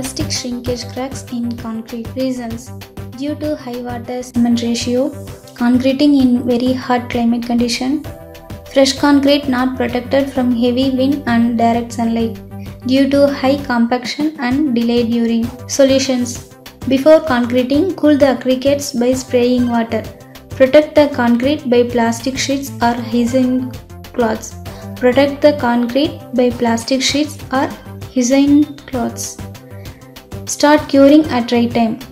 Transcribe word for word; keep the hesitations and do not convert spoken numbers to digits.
Plastic shrinkage cracks in concrete. Reasons: due to high water cement ratio, concreting in very hot climate condition, fresh concrete not protected from heavy wind and direct sunlight, due to high compaction and delay during. Solutions: before concreting, cool the aggregates by spraying water. Protect the concrete by plastic sheets or hygiene cloths. Protect the concrete by plastic sheets or hygiene cloths. Start curing at right time.